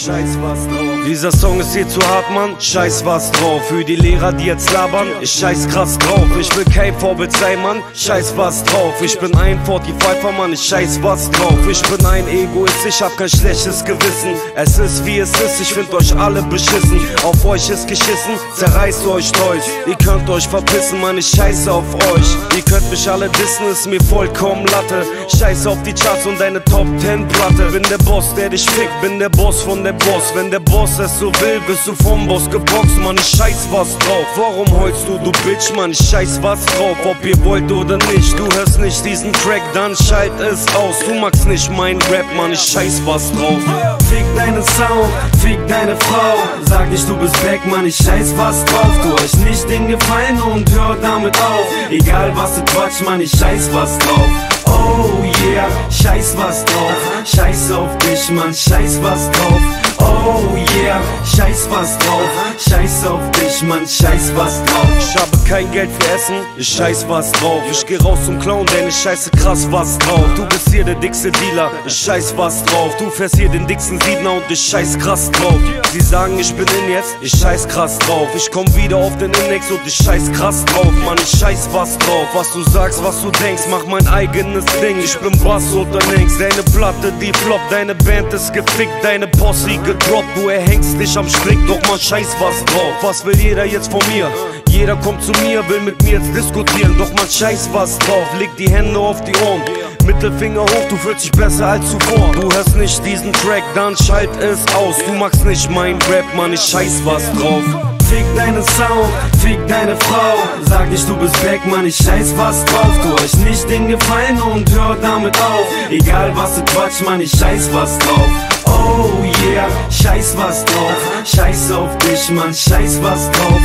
scheiß was drauf. Dieser Song ist hier zu hart, Mann, scheiß was drauf. Für die Lehrer, die jetzt labern, ich scheiß krass drauf. Ich will kein Vorbild sein, Mann, scheiß was drauf. Ich bin ein 45er, Mann, ich scheiß was drauf. Ich bin ein Egoist, ich hab kein schlechtes Gewissen. Es ist wie es ist, ich find euch alle beschissen. Auf euch ist geschissen, zerreißt euch durch. Ihr könnt euch verpissen, Mann, ich scheiße auf euch. Ihr könnt mich alle dissen, ist mir vollkommen Latte. Scheiß auf die Charts und deine Top 10 Platte. Bin der Boss, der dich fickt, bin der Boss von der Boss. Wenn der Boss es so will, bist du vom Boss geboxt, Mann, ich scheiß was drauf. Warum heulst du Bitch, Mann, ich scheiß was drauf. Ob ihr wollt oder nicht, du hörst nicht diesen Track, dann schalt es aus. Du magst nicht mein Rap, Mann, ich scheiß was drauf. Fick deinen Sound, fick deine Frau. Sag nicht, du bist weg, Mann, ich scheiß was drauf. Tu euch nicht den Gefallen und hör damit auf. Egal was du quatsch, Mann, ich scheiß was drauf. Oh yeah, scheiß was drauf. Scheiß auf dich, Mann, scheiß was drauf. Oh yeah, scheiß was drauf. Scheiß auf dich, Mann, scheiß was drauf. Ich habe kein Geld für Essen, ich scheiß was drauf. Ich geh raus zum Clown, denn ich scheiße krass was drauf. Du bist hier der dickste Dealer, ich scheiß was drauf. Du fährst hier den dicksten Siedler und ich scheiß krass drauf. Sie sagen, ich bin in jetzt, ich scheiß krass drauf. Ich komm wieder auf den Index und ich scheiß krass drauf. Mann, ich scheiß was drauf. Was du sagst, was du denkst, mach mein eigenes Ding. Ich bin Bass oder nix. Deine Platte, die floppt, deine Band ist gefickt, deine Posse gedroppt. Du erhängst dich am Strick, doch man scheiß was drauf. Was will jeder jetzt von mir? Jeder kommt zu mir, will mit mir jetzt diskutieren, doch man scheiß was drauf. Leg die Hände auf die Ohren, Mittelfinger hoch, du fühlst dich besser als zuvor. Du hörst nicht diesen Track, dann schalt es aus. Du magst nicht mein Rap, Mann, ich scheiß was drauf. Fick deinen Sound, fick deine Frau. Sag nicht, du bist weg, Mann, ich scheiß was drauf. Tu euch nicht den Gefallen und hör damit auf. Egal was du quatsch, Mann, ich scheiß was drauf. Oh yeah, scheiß was drauf. Scheiß auf dich, Mann, scheiß was drauf.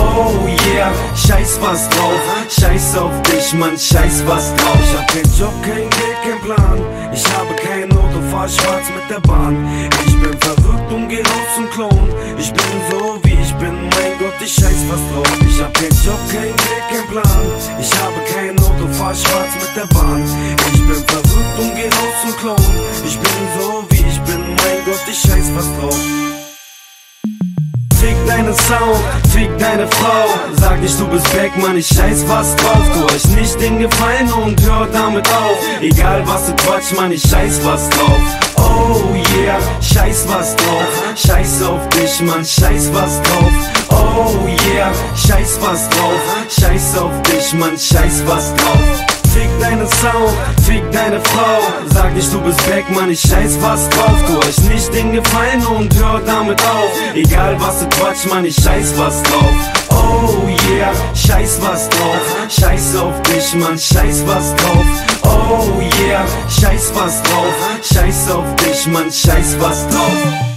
Oh yeah, scheiß was drauf. Scheiß auf dich, Mann, scheiß was drauf. Ich hab keinen Job, kein Geld, kein Plan. Ich habe kein Auto, fahr schwarz mit der Bahn. Ich bin verrückt und geh raus zum Clown. Ich bin so wie ich bin, mein Gott, ich scheiß was drauf. Ich hab keinen Job, kein Geld, kein Plan. Ich habe kein Auto, fahr schwarz mit der Bahn. Ich bin verrückt und geh raus zum Clown. Ich bin so wie ich bin, mein Gott, ich scheiß was drauf. Fick deinen Sound, fick deine Frau. Sag nicht, du bist weg, Mann, ich scheiß was drauf. Tu euch nicht den Gefallen und hör damit auf. Egal was du quatsch, Mann, ich scheiß was drauf. Oh yeah, scheiß was drauf. Scheiß auf dich, Mann, scheiß was drauf. Oh yeah, scheiß was drauf. Scheiß auf dich, Mann, scheiß was drauf. Fick deinen Sound, fick deine Frau. Sag nicht, du bist weg, Mann, ich scheiß was drauf. Tu euch nicht den Gefallen und hör damit auf. Egal was du quatsch, Mann, ich scheiß was drauf. Oh yeah, scheiß was drauf. Scheiß auf dich, Mann, scheiß was drauf. Oh yeah, scheiß was drauf. Scheiß auf dich, Mann, scheiß was drauf.